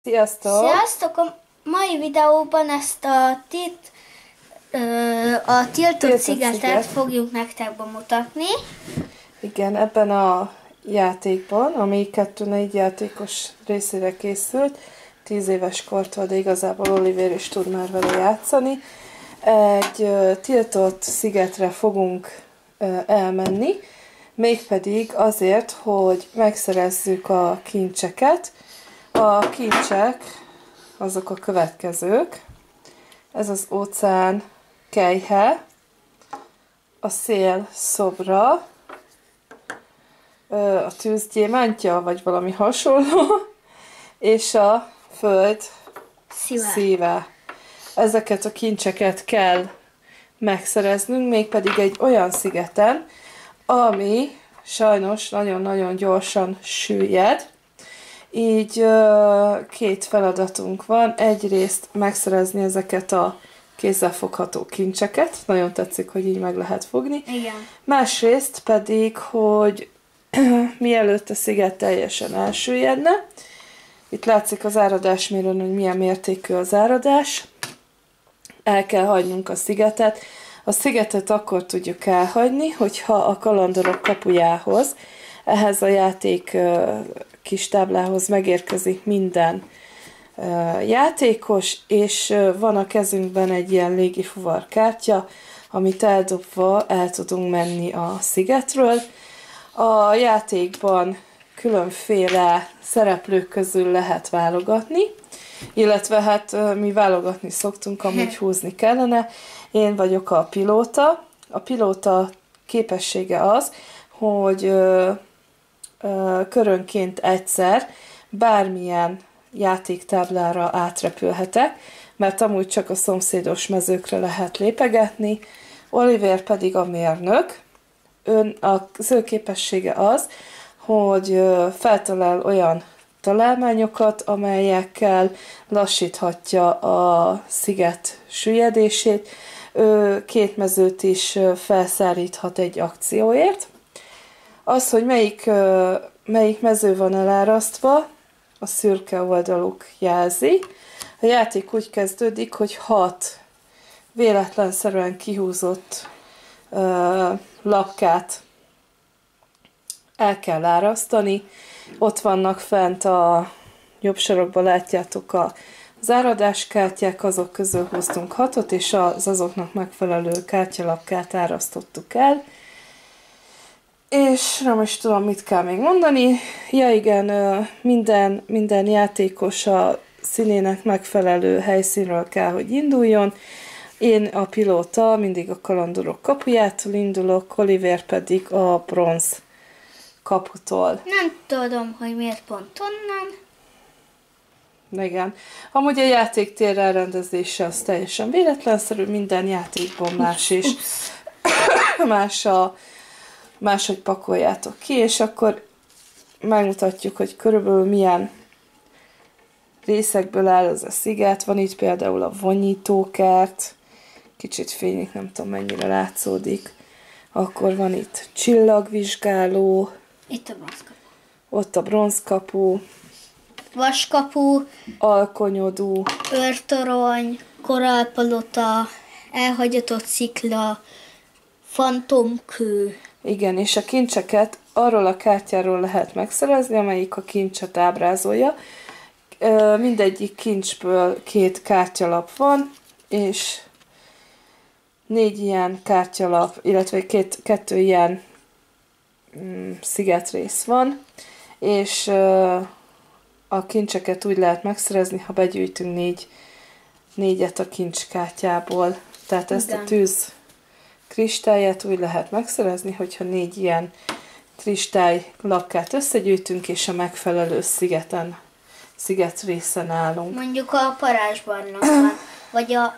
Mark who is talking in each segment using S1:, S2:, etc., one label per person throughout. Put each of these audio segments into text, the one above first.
S1: Sziasztok!
S2: Sziasztok! A mai videóban ezt a tiltott szigetet fogjuk nektek bemutatni.
S1: Igen, ebben a játékban, ami 2-4 játékos részére készült, 10 éves kortól, de igazából Oliver is tud már vele játszani. Egy tiltott szigetre fogunk elmenni, mégpedig azért, hogy megszerezzük a kincseket. A kincsek azok a következők. Ez az óceán kelyhe, a szél szobra, a tűzgyémántja, vagy valami hasonló, és a föld szíve. Ezeket a kincseket kell megszereznünk, mégpedig egy olyan szigeten, ami sajnos nagyon-nagyon gyorsan süllyed. Így két feladatunk van. Egyrészt megszerezni ezeket a kézzelfogható kincseket. Nagyon tetszik, hogy így meg lehet fogni.
S2: Igen.
S1: Másrészt pedig, hogy mielőtt a sziget teljesen elsüllyedne, itt látszik az áradásmérőn, hogy milyen mértékű az áradás. El kell hagynunk a szigetet. A szigetet akkor tudjuk elhagyni, hogyha a kalandorok kapujához, ehhez a játék kis táblához megérkezik minden játékos, és van a kezünkben egy ilyen légifuvar kártya, amit eldobva el tudunk menni a szigetről. A játékban különféle szereplők közül lehet válogatni, illetve hát mi válogatni szoktunk, amúgy húzni kellene. Én vagyok a pilóta. A pilóta képessége az, hogy körönként egyszer bármilyen játéktáblára átrepülhetek, mert amúgy csak a szomszédos mezőkre lehet lépegetni. Oliver pedig a mérnök. Az ő képessége az, hogy feltalál olyan találmányokat, amelyekkel lassíthatja a sziget süllyedését. Ő két mezőt is felszáríthat egy akcióért. Az, hogy melyik mező van elárasztva, a szürke oldaluk jelzi. A játék úgy kezdődik, hogy 6 véletlenszerűen kihúzott lapkát el kell árasztani. Ott vannak fent a jobb sarokban, látjátok az áradáskártyák, azok közül hoztunk 6-ot, és az azoknak megfelelő kártyalapkát árasztottuk el. És nem is tudom, mit kell még mondani. Ja igen, minden játékos a színének megfelelő helyszínről kell, hogy induljon. Én a pilóta mindig a kalandorok kapujától indulok, Oliver pedig a bronz kaputól.
S2: Nem tudom, hogy miért pont onnan.
S1: Igen. Amúgy a játéktér elrendezése az teljesen véletlenszerű, minden játékban más is. Máshogy pakoljátok ki, és akkor megmutatjuk, hogy körülbelül milyen részekből áll az a sziget. Van itt például a vonyítókert, kicsit fénylik, nem tudom mennyire látszódik. Akkor van itt csillagvizsgáló.
S2: Itt a bronzkapu.
S1: Ott a bronzkapu.
S2: Vaskapu.
S1: Alkonyodú.
S2: Őrtorony. Korálpalota. Elhagyatott szikla. Fantomkő.
S1: Igen, és a kincseket arról a kártyáról lehet megszerezni, amelyik a kincset ábrázolja. Mindegyik kincsből 2 kártyalap van, és 4 ilyen kártyalap, illetve 2 ilyen szigetrész van, és a kincseket úgy lehet megszerezni, ha begyűjtünk 4-et a kincskártyából. Tehát ezt a tűz kristályát úgy lehet megszerezni, hogyha 4 ilyen kristály lapkát összegyűjtünk, és a megfelelő szigetrészen állunk.
S2: Mondjuk a parázsbarlangban, vagy a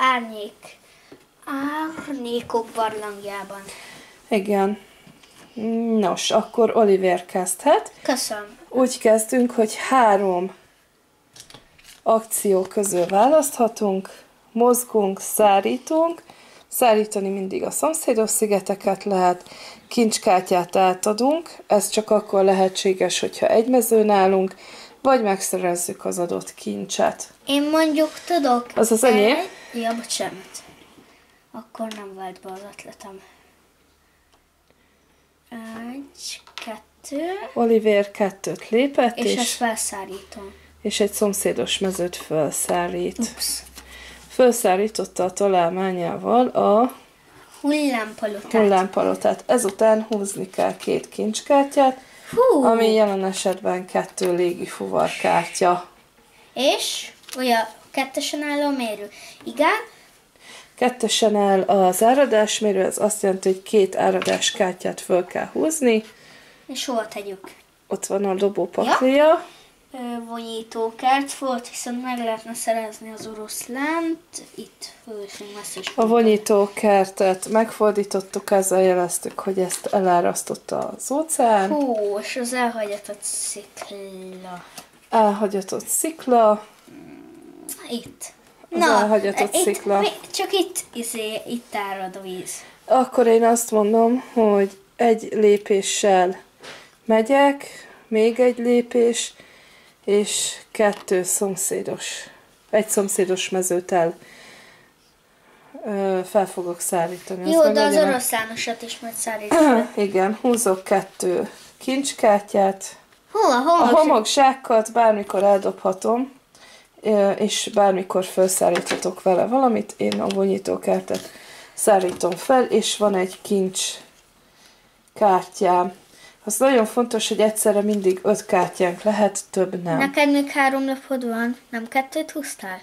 S2: árnyékok barlangjában.
S1: Igen. Nos, akkor Oliver kezdhet.
S2: Köszönöm.
S1: Úgy kezdünk, hogy 3 akció közül választhatunk, mozgunk, szárítunk. Szárítani mindig a szomszédos szigeteket lehet, kincskártyát átadunk, ez csak akkor lehetséges, hogyha egy mezőn állunk, vagy megszerezzük az adott kincset.
S2: Én mondjuk tudok.
S1: Az az enyém?
S2: Ja, bocsánat. Akkor nem vált be az ötletem. 1, 2.
S1: Oliver 2 lépett,
S2: És ezt felszállítom.
S1: és egy szomszédos mezőt felszállít.
S2: Ups.
S1: Felszállította a találmányával a hullámpalotát. Ezután húzni kell 2 kincskártyát, ami jelen esetben 2 légifuvarkártya.
S2: És olyan 2-esen áll a mérő. Igen.
S1: 2-esen áll az áradásmérő, ez azt jelenti, hogy 2 áradáskártyát föl kell húzni.
S2: És hol tegyük?
S1: Ott van a dobópaklia. Ja.
S2: Vonyítókert volt, viszont meg lehetne szerezni az oroszlánt. Itt
S1: a vonyítókertet megfordítottuk, ezzel jeleztük, hogy ezt elárasztotta az óceán.
S2: Hú, és az elhagyatott szikla.
S1: Elhagyatott szikla.
S2: Itt.
S1: Az elhagyatott szikla.
S2: Csak itt árad a víz.
S1: Akkor én azt mondom, hogy egy lépéssel megyek, még egy lépés, és 2 szomszédos mezőt fel fogok szállítani.
S2: Jó, de az oroszlánosat is majd szállítani.
S1: Igen, húzok 2 kincskártyát.
S2: A
S1: homokzsákat bármikor eldobhatom, és bármikor felszállíthatok vele valamit. Én a vonyítókertet szállítom fel, és van egy kincskártyám. Az nagyon fontos, hogy egyszerre mindig 5 kártyánk lehet, több nem.
S2: Neked még 3 lapod van, nem 2 húztál?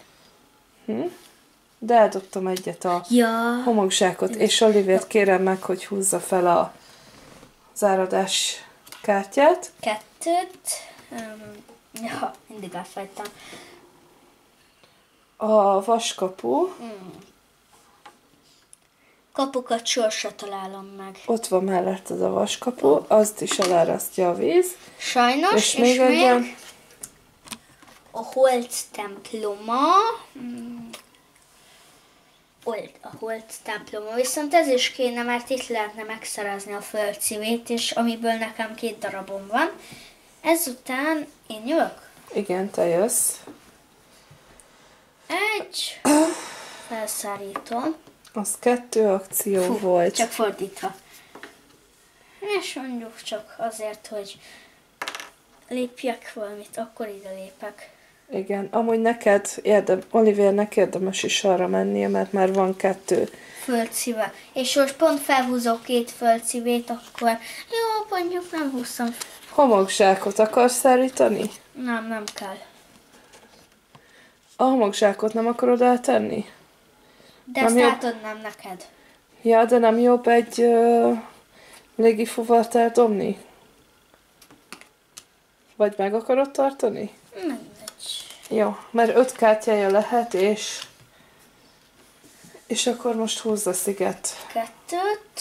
S1: De eldobtam egyet a homokzsákot, és Olivért kérem meg, hogy húzza fel az áradás kártyát.
S2: 2. Mindig elfejtem.
S1: A vaskapu.
S2: Kapukat sorsa találom meg.
S1: Ott van mellett az a vaskapu, azt is elárasztja a víz.
S2: Sajnos, és még a Holt temploma. A Holt temploma. Viszont ez is kéne, mert itt lehetne megszerezni a földszívét, és amiből nekem 2 darabom van. Ezután én jövök?
S1: Igen, te jössz.
S2: 1. Felszállítom.
S1: Az 2 akció volt.
S2: Csak fordítva. És mondjuk csak azért, hogy lépjek valamit, akkor ide lépek.
S1: Igen, amúgy Olivernek érdemes is arra mennie, mert már van 2
S2: földszíve. És most pont felhúzok 2 földszívét, akkor jó, mondjuk nem húztam.
S1: Homokzsákot akarsz szállítani?
S2: Nem kell.
S1: A homokzsákot nem akarod eltenni?
S2: De ezt átadnám neked.
S1: Ja, de nem jobb egy légifuvart eldobni? Vagy meg akarod tartani?
S2: Mindegy.
S1: Jó, mert 5 kártyája lehet, és akkor most húzza sziget.
S2: 2.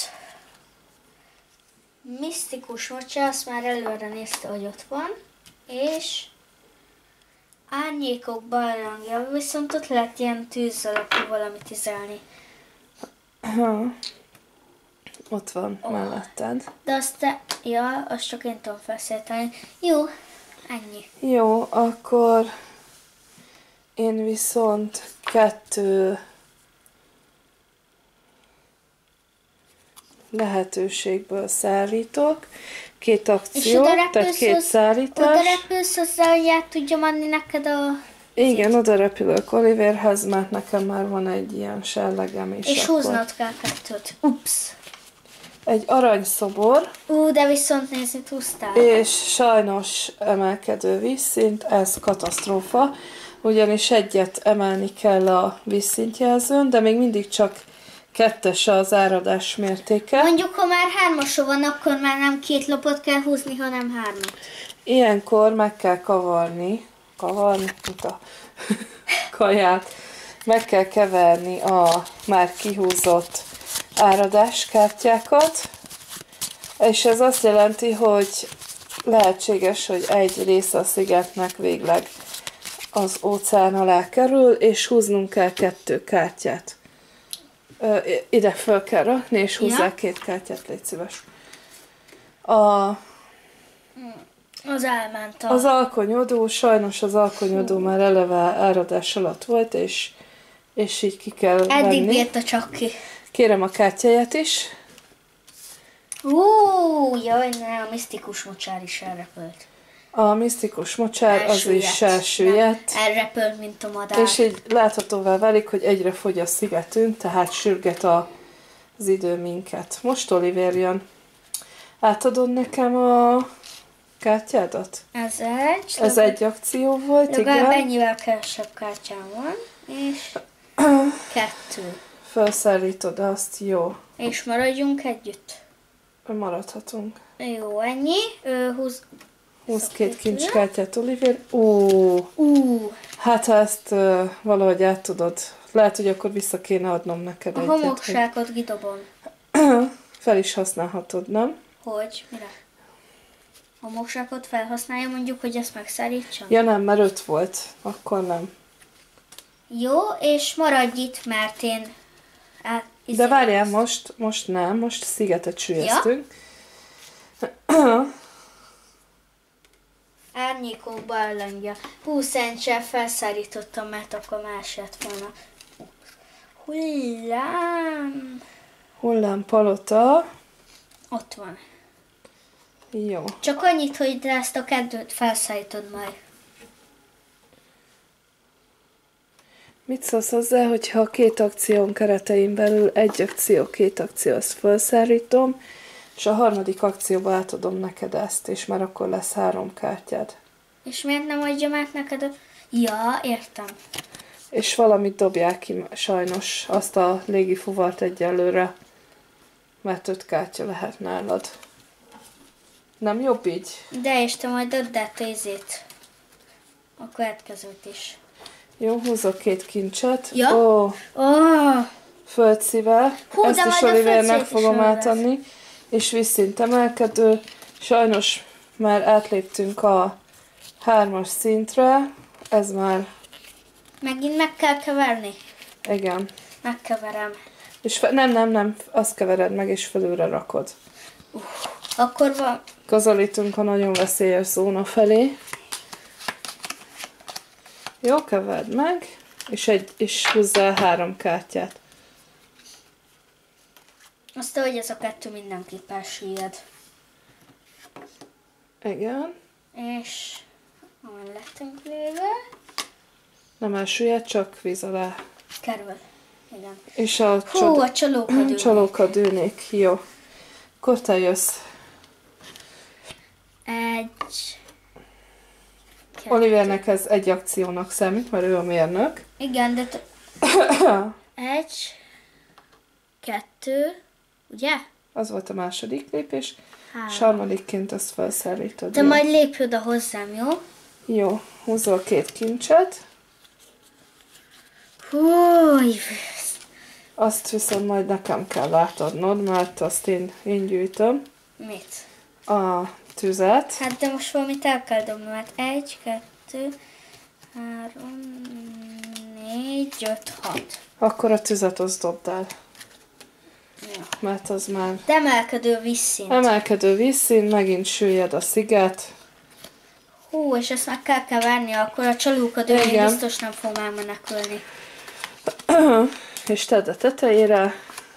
S2: Misztikus mocsász már előre nézte, hogy ott van. És árnyékok barlangja, viszont ott lehet ilyen tűz alapú valamit izelni.
S1: Ott van melletted.
S2: De azt azt csak én tudom felszélteni. Jó, ennyi.
S1: Jó, akkor én viszont 2 lehetőségből szállítok. 2 akció, tehát 2 szállítás.
S2: Oda repülsz hozzá, hogy át tudjam adni neked a...
S1: Igen, oda repülök Oliverhez, mert nekem már van egy ilyen sellegem is.
S2: És húznod kell 2. Ups.
S1: Egy aranyszobor.
S2: De viszont nézd, mit húztál.
S1: És sajnos emelkedő vízszint, ez katasztrófa, ugyanis egyet emelni kell a vízszintjelzőn, de még mindig csak 2 az áradás mértéke.
S2: Mondjuk, ha már 3-asra van, akkor már nem 2 lapot kell húzni, hanem 3.
S1: Ilyenkor meg kell kavarni, mint a kaját, meg kell keverni a már kihúzott áradáskártyákat, és ez azt jelenti, hogy lehetséges, hogy egy része a szigetnek végleg az óceán alá kerül, és húznunk kell 2 kártyát. Ide föl kell rakni, és húzzál 2 kártyát, légy szíves.
S2: Az elment
S1: Az alkonyodó, sajnos az alkonyodó már eleve áradás alatt volt, és így ki kell venni.
S2: Eddig bírta csak ki.
S1: Kérem a kártyáját is.
S2: Jaj, ne, a misztikus mocsár is elrepült.
S1: A misztikus mocsár az is elsüllyedt.
S2: Elrepült, mint a madár.
S1: És így láthatóvá válik, hogy egyre fogy a szigetünk, tehát sürget az idő minket. Most Oliver jön. Átadod nekem a kártyádat? Ez egy akció volt,
S2: legalább
S1: igen.
S2: ennyivel kevesebb kártyám van, és 2.
S1: Felszállítod azt, jó.
S2: És maradjunk együtt.
S1: Maradhatunk.
S2: Jó, ennyi.
S1: 22 kincskártyát, Oliver. Hát ha ezt valahogy át tudod. Lehet, hogy akkor vissza kéne adnom neked
S2: a
S1: egyet.
S2: A homokságot kidobom.
S1: Fel is használhatod, nem?
S2: Hogy? Mire? A homokságot felhasználja, mondjuk, hogy ezt megszállítsam?
S1: Ja nem, mert 5 volt. Akkor nem.
S2: Jó, és maradj itt, mert én...
S1: De várjál, most nem, most szigetet süllyesztünk.
S2: Ja? Árnyékok barlangja. 20 centsel felszállítottam, mert akkor más lett volna.
S1: Hullámpalota.
S2: Ott van.
S1: Jó.
S2: Csak annyit, hogy de ezt a 2-t felszállítod majd.
S1: Mit szólsz hozzá, hogyha a 2 akción keretein belül egy akció, 2 akció, azt felszállítom, és a harmadik akcióba átadom neked ezt, és már akkor lesz 3 kártyád.
S2: És miért nem adjam át neked a... Ja, értem.
S1: És valamit dobják ki, sajnos, azt a légifuvart egyelőre, mert 5 kártya lehet nálad. Nem jobb így?
S2: De, és te majd add át a következőt is.
S1: Jó, húzok 2 kincset.
S2: Ja?
S1: Földszíve. Ezt is Olivernek fogom átadni. És vízszint emelkedő. Sajnos már átléptünk a 3-as szintre. Ez már...
S2: Megint meg kell keverni?
S1: Igen.
S2: Megkeverem.
S1: És nem, azt kevered meg, és felülre rakod.
S2: Akkor van...
S1: Közelítünk a nagyon veszélyes zóna felé. Jó, keverd meg, és húzzál 3 kártyát.
S2: Azt, hogy ez a 2 mindenképp elsüllyed.
S1: Igen.
S2: És... Ahol lettünk léve...
S1: Nem elsüllyed, csak víz alá.
S2: Kerül. Igen.
S1: És a
S2: csalókadőnék.
S1: Csalókadőnék, jó. Akkor te jössz.
S2: 1...
S1: Olivernek ez egy akciónak számít, mert ő a mérnök.
S2: Igen, de... 1... 2... Ugye?
S1: Az volt a második lépés.
S2: 3.
S1: És harmadikként azt felszállítod.
S2: Te majd lépj oda hozzám, jó?
S1: Jó, húzol 2 kincset.
S2: Húj!
S1: Azt viszont majd nekem kell átadnod, mert azt én gyűjtöm.
S2: Mit?
S1: A tüzet.
S2: Hát de most valamit el kell dobni, mert 1, 2, 3, 4, 5, 6.
S1: Akkor a tüzet azt dobd el.
S2: Ja.
S1: Mert az már...
S2: De emelkedő vízszint.
S1: Emelkedő vízszint, megint süllyed a sziget.
S2: És ezt meg kell keverni, akkor a csalókadőnél biztos nem fog már menekülni.
S1: És tedd a tetejére.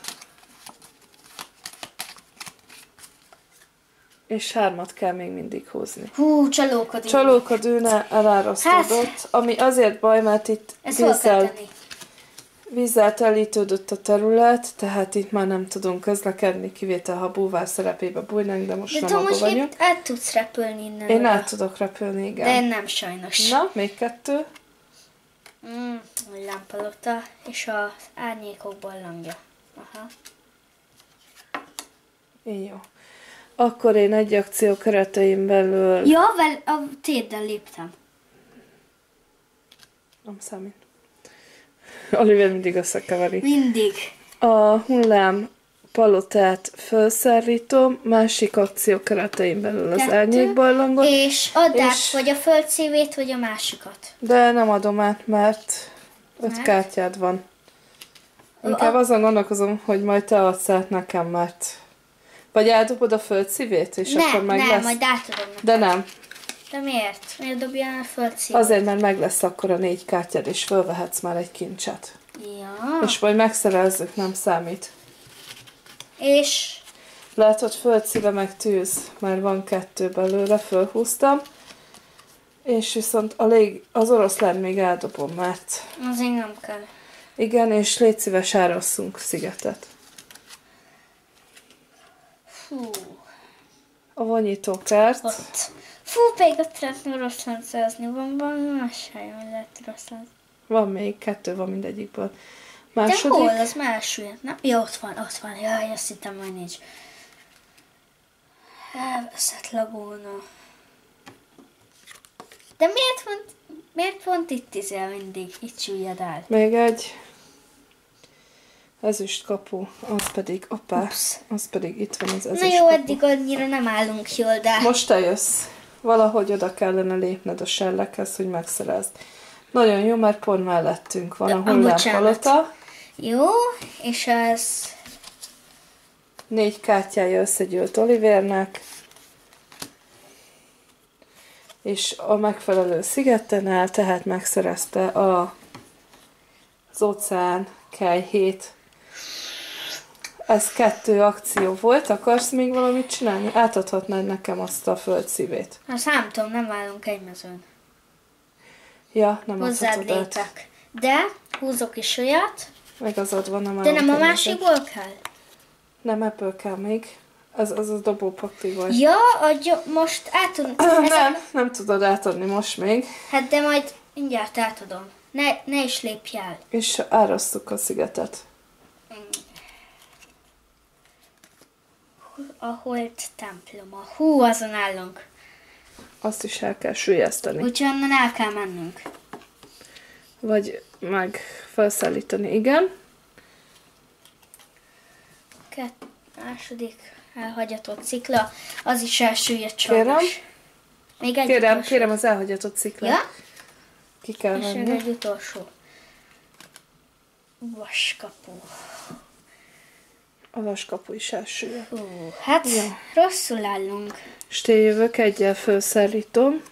S1: És 3 kell még mindig húzni.
S2: Csalókadő.
S1: Csalókadőne elárasztódott, ami azért baj, mert itt vízzel telítődött a terület, tehát itt már nem tudunk közlekedni, kivétel ha búvár szerepébe bújnánk, de most nem abban vagyunk.
S2: De át tudsz repülni innen.
S1: Én át tudok repülni, igen.
S2: De én nem sajnos.
S1: Na, még 2.
S2: Lámpalota és az árnyékok barlangja. Aha.
S1: Jó. Akkor én egy akció keretein belül...
S2: Ja, a térdel léptem.
S1: Nem számít. Oliver mindig összekeveri.
S2: Mindig.
S1: A hullám palotát felszállítom, másik akció keretein belül az árnyékbarlangot.
S2: És add át vagy a földszívét, vagy a másikat.
S1: De nem adom át, mert 5 kártyád van. Inkább azon gondolkozom, hogy majd te adsz át nekem, mert... Vagy eldobod a földszívét, és akkor meg lesz.
S2: majd átadom nekem.
S1: De nem.
S2: De miért? Miért dobjál a földszívót?
S1: Azért, mert meg lesz akkor a 4 kártyád, és fölvehetsz már egy kincset.
S2: Ja.
S1: És majd megszerezzük, nem számít.
S2: És?
S1: Látod, földszíve meg tűz, mert van 2 belőle, fölhúztam. És viszont az oroszlán még eldobom, mert...
S2: Azért nem kell.
S1: Igen, és légy szíves, árasszunk szigetet.
S2: Fú.
S1: A vonyítókárt.
S2: Ott. Fú, pedig ott lehetne oroszlán szerezni. Van valami más hely, hogy lehet oroszlán.
S1: Van még 2, van mindegyikből.
S2: De
S1: Második.
S2: hol? Az második, nem? Ja, ott van. Jaj, azt hittem, hogy nincs. Elveszett lagóna. De miért pont itt izél mindig? Itt süllyed el.
S1: Még egy. Ezüst kapu, az pedig, az pedig itt van az ezüst
S2: Na jó,
S1: kapu.
S2: eddig annyira nem állunk jól, de...
S1: Most te jössz. Valahogy oda kellene lépned a sellekhez, hogy megszerezd. Nagyon jó, mert pont mellettünk van a hullámpalota.
S2: Jó, és ez...
S1: 4 kártyája összegyűlt Olivernek. És a megfelelő szigeten áll, tehát megszerezte az óceán kelyhét. Ez 2 akció volt. Akarsz még valamit csinálni? Átadhatnád nekem azt a földszívét.
S2: Azt nem tudom, nem állunk egy mezőn.
S1: Ja, nem
S2: hozzád
S1: adhatod át.
S2: lépek. De húzok is olyat.
S1: Igazad van, nem
S2: De nem a
S1: állunk egy
S2: másikból kell?
S1: Nem, ebből kell még. Ez az a dobópakli volt.
S2: Ja, most átadom.
S1: Nem tudod átadni most még.
S2: Hát de majd mindjárt átadom. Ne is lépj el.
S1: És árasztuk a szigetet.
S2: A holt temploma. Hú, azon állunk.
S1: Azt is el kell sülyezteni.
S2: Úgyhogy onnan el kell mennünk.
S1: Vagy meg felszállítani, igen.
S2: Második elhagyatott szikla. Az is elsüllyedt sajnos.
S1: Kérem.
S2: Még egy utolsó.
S1: Kérem az elhagyatott sziklát.
S2: Ja?
S1: Ki kell
S2: És
S1: venni.
S2: egy utolsó. Vaskapu.
S1: A vaskapu is elsüllyedt.
S2: Hú, hát
S1: Ja.
S2: rosszul állunk.
S1: És én jövök, egyel felszállítom.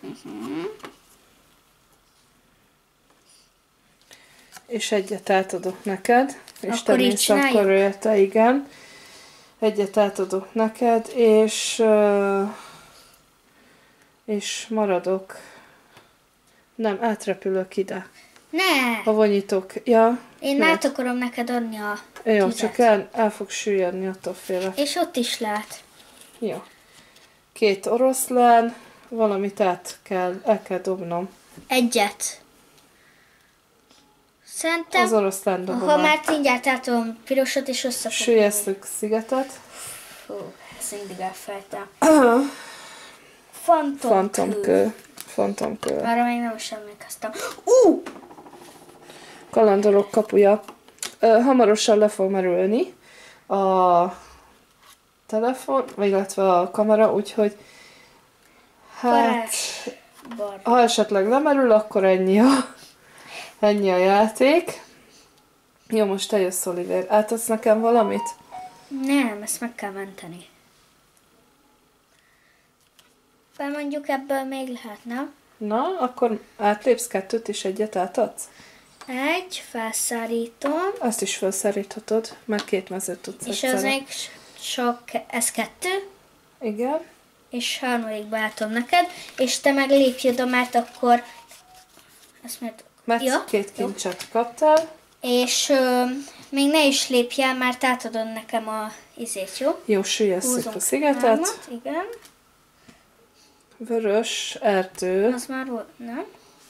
S1: És egyet átadok neked. És
S2: Akkor
S1: te
S2: így
S1: mész
S2: csináljuk?
S1: akkor érte, igen. Egyet átadok neked, és maradok. Nem, átrepülök ide.
S2: Ne!
S1: A vonyítók. Ja.
S2: Én
S1: miért?
S2: át akarom neked adni a
S1: Jó,
S2: tüzet.
S1: csak el fog süllyedni, attól félek.
S2: És ott is lát.
S1: Jó. 2 oroszlán, valamit el kell dobnom.
S2: Egyet. Szerintem,
S1: Az oroszlán dobom
S2: ha
S1: el.
S2: már mindjárt átadom pirosat és összefogom.
S1: Süllyesztük szigetet.
S2: Fú, ezt mindig elfelejtem.
S1: Fantomkő. Fantomkő.
S2: Arra még nem is emlékeztem.
S1: Kalandorok kapuja. Hamarosan le fog merülni a telefon, vagy illetve a kamera, úgyhogy hát, ha esetleg lemerül, akkor ennyi a játék. Jó, most te jössz, Oliver. Átadsz nekem valamit?
S2: Nem, ezt meg kell menteni. Mondjuk ebből még lehet, nem?
S1: Na, akkor átlépsz 2 és egyet átadsz?
S2: Egy, felszállítom.
S1: Azt is felszáríthatod, mert 2 mezőt tudsz
S2: És
S1: egyszerre.
S2: az még sok, ez 2.
S1: Igen.
S2: És harmadikba átom neked, és te meg lépj oda, mert akkor... Ezt
S1: Mert
S2: ja,
S1: 2
S2: jó.
S1: kincset kaptál.
S2: És még ne is lépj el, mert átadod nekem a izét, jó?
S1: Jó, süllyesztük
S2: Húzunk
S1: a szigetet.
S2: 3, igen.
S1: Vörös erdő.
S2: Az már volt, nem?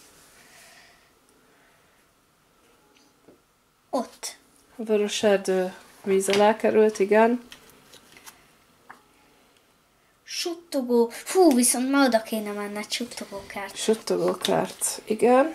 S2: Ott.
S1: A vörös erdő víz alá került, igen.
S2: Suttogó. Fú, viszont ma oda kéne menned suttogókárt.
S1: Suttogókárt, igen.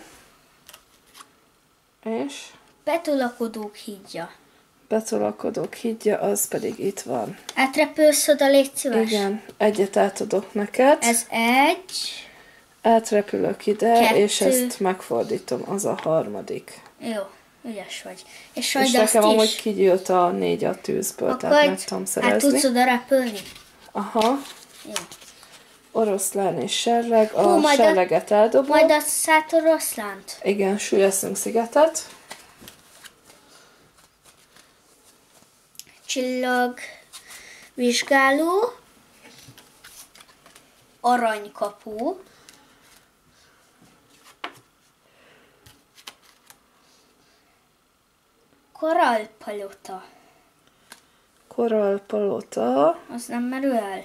S1: És
S2: Betolakodók hídja.
S1: betolakodók hídja, az pedig itt van.
S2: Átrepülsz oda, légy szíves?
S1: Igen, egyet átadok neked.
S2: Ez egy.
S1: Átrepülök ide,
S2: 2.
S1: és ezt megfordítom, az a harmadik.
S2: Jó, ügyes vagy. És
S1: És
S2: majd azt
S1: nekem
S2: is.
S1: amúgy kigyűlt a 4 a tűzből, tehát meg tudom
S2: Hát
S1: szerezni.
S2: tudsz oda repülni?
S1: Aha,
S2: Jó.
S1: oroszlán és serleg. A serleget eldobom.
S2: Majd a szállt oroszlánt.
S1: Igen, süllyeszünk szigetet.
S2: Csillagvizsgáló. Aranykapu. Korallpalota.
S1: Korallpalota.
S2: Az nem merül el?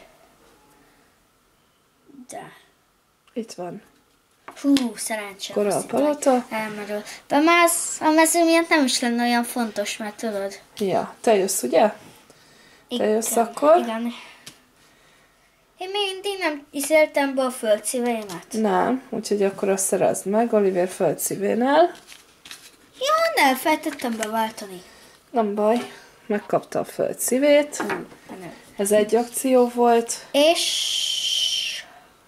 S2: De.
S1: Itt van.
S2: Hú, szerencsém.
S1: Korallpalota.
S2: Elmerül. De már a mező miatt nem is lenne olyan fontos, mert tudod.
S1: Ja, te jössz, ugye? Te jössz akkor?
S2: Igen. Én még mindig nem iszéltem be a földszíveimet.
S1: Nem, úgyhogy akkor azt szerezd meg Oliver földszívénél.
S2: Ja, nem, feltettem beváltani.
S1: Nem baj, megkapta a földszívét.
S2: Nem.
S1: Ez egy akció volt.
S2: És...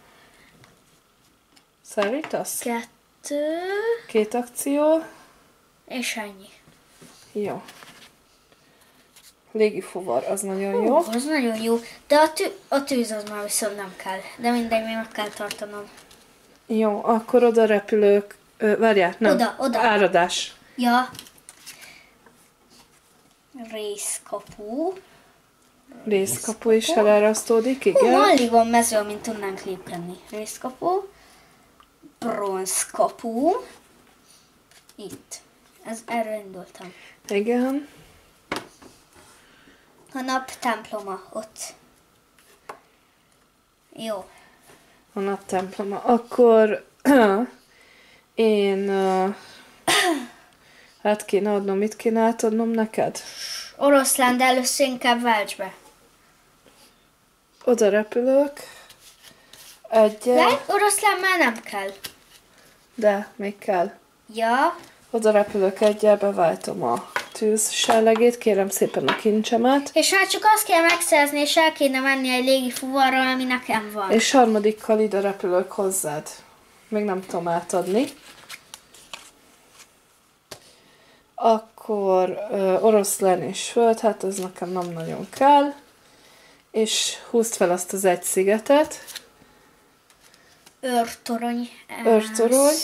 S1: Szállítasz?
S2: 2...
S1: 2 akció.
S2: És ennyi.
S1: Jó. Légifuvar, az nagyon jó.
S2: Az nagyon jó. De a tűz az már viszont nem kell. De mindegy, még meg kell tartanom.
S1: Jó, akkor oda repülők... várjál, nem.
S2: Oda.
S1: Áradás.
S2: Ja. Részkapu.
S1: Részkapu is elárasztódik, igen.
S2: Alig van mező, amint tudnánk lépkedni. Részkapu. Bronzkapu. Itt. Erről indultam.
S1: Igen.
S2: A nap temploma ott. Jó.
S1: A nap temploma. Akkor én hát kéne adnom, mit kéne átadnom neked?
S2: Oroszlán, de először inkább válts be.
S1: Oda repülök.
S2: De oroszlán már nem kell.
S1: De, még kell.
S2: Ja.
S1: Oda repülök egyel, beváltom a tűz sellegét, kérem szépen a kincsemet.
S2: És hát csak azt kell megszerzni, és el kéne menni egy légifuvarral, ami nekem van.
S1: És harmadikkal ide repülök hozzád. Még nem tudom átadni. Akkor oroszlán és föld, hát ez nekem nem nagyon kell. És húzd fel azt az egy szigetet.
S2: Őrtorony.
S1: Őrtorony.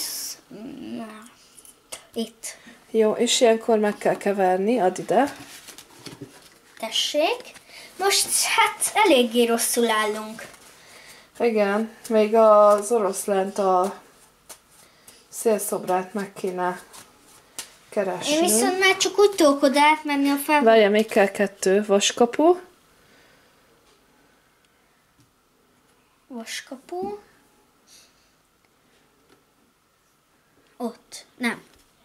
S2: Itt.
S1: Jó, és ilyenkor meg kell keverni, add ide.
S2: Tessék. Most hát eléggé rosszul állunk.
S1: Igen, még az oroszlánt, a szélszobrát meg kéne keresni.
S2: Én viszont már csak úgy tudok oda átmenni a fel...
S1: Várjál, még kell 2 vaskapu.
S2: Vaskapu. Ott. Nem.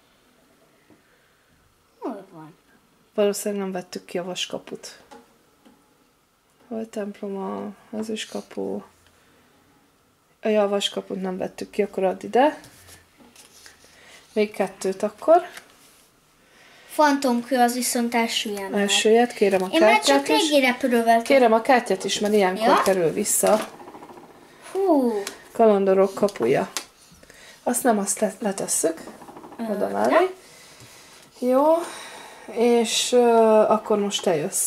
S2: Hol van?
S1: Valószínűleg nem vettük ki a vaskaput. Hol temploma, az is kapu. Ja, a vaskaput nem vettük ki, akkor add ide. Még 2 akkor.
S2: Fantomkő az viszont elsüllyed.
S1: Elsüllyed, kérem a
S2: Én már
S1: kártyát
S2: csak régi repülővel
S1: Kérem a kártyát is, mert ilyenkor kerül vissza.
S2: Hú.
S1: Kalandorok kapuja. Azt nem, azt letesszük. Oda mellé. Jó. És akkor most te jössz.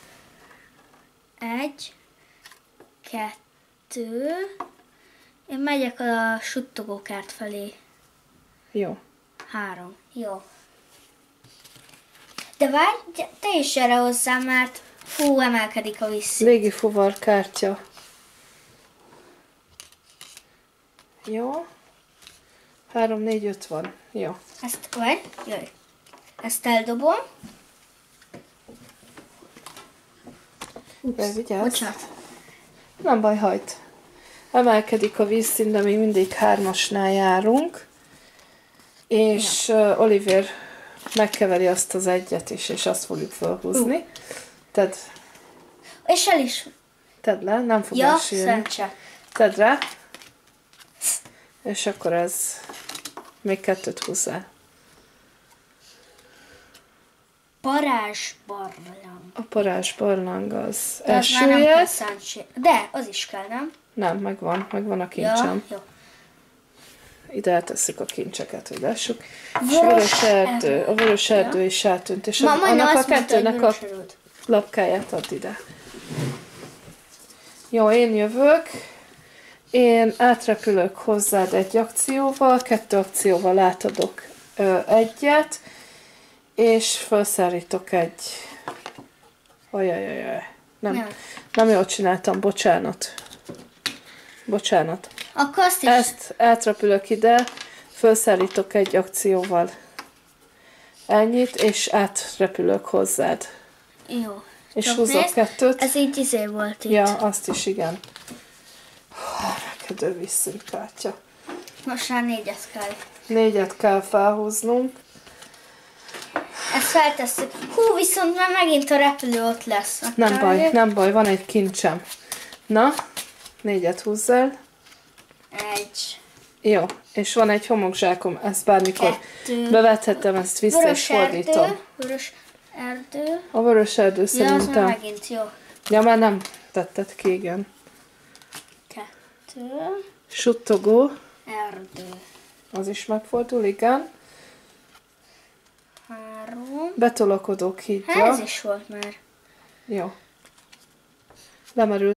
S2: 1, 2. Én megyek a suttogókárt felé.
S1: Jó.
S2: 3. Jó. De várj, te is erre hozzám, mert fú, emelkedik a víz.
S1: Légifuvar kártya. Jó. 3, 4, 5 van. Jó.
S2: Ezt, vagy? Jöjj. Ezt eldobom.
S1: Vigyázz.
S2: Bocsánat.
S1: Nem baj, hajt. Emelkedik a vízszint, de még mindig 3-asnál járunk. És Oliver megkeveri azt az egyet is, és azt fogjuk felhúzni. Tedd.
S2: És el is.
S1: Tedd le, nem fog
S2: Ja,
S1: elsüllyedni.
S2: szerencse.
S1: Tedd rá. És akkor ez még 2 húzzál.
S2: Parázsbarlang.
S1: A parázsbarlang az
S2: De az már nem kell
S1: elsüllyed.
S2: szántség. De, az is kell, nem?
S1: Nem, megvan a kincsem.
S2: Ja, jó.
S1: Ide eltesszük a kincseket, hogy lássuk. És
S2: Vörös
S1: a vörös erdő,
S2: erdő.
S1: a vörös erdő is eltűnt, és
S2: Majdnem
S1: annak a
S2: azt mondta, hogy
S1: kettőnek a
S2: vörös erőd.
S1: lapkáját add ide. Jó, én jövök. Én átrepülök hozzád egy akcióval, 2 akcióval átadok egyet, és felszállítok egy... Ajajajaj. Nem jól csináltam, bocsánat.
S2: Akkor azt is...
S1: Ezt átrepülök ide, felszállítok egy akcióval ennyit, és átrepülök hozzád.
S2: Jó.
S1: És húzok 2.
S2: Ez így volt itt.
S1: Ja, azt is igen. Rekedő vízszimpátja.
S2: Most már 4-et kell.
S1: 4-et kell felhúznunk.
S2: Ezt feltesszük. Hú, viszont már megint a repülő ott lesz.
S1: Nem baj, van egy kincsem. Na, 4-et húzzál.
S2: 1.
S1: Jó, és van egy homokzsákom, ezt bármikor
S2: 2.
S1: bevethetem, ezt vissza
S2: Vörös
S1: is fordítom.
S2: Vörös erdő.
S1: A vörös erdő
S2: Ja, az már
S1: szerintem.
S2: megint jó.
S1: Ja, már nem tetted ki, igen.
S2: 2.
S1: Suttogó,
S2: Erdő.
S1: az is megfordul, igen.
S2: 3.
S1: Betolakodó
S2: Hát
S1: hídja.
S2: ez is volt már.
S1: Jó. Lemerül.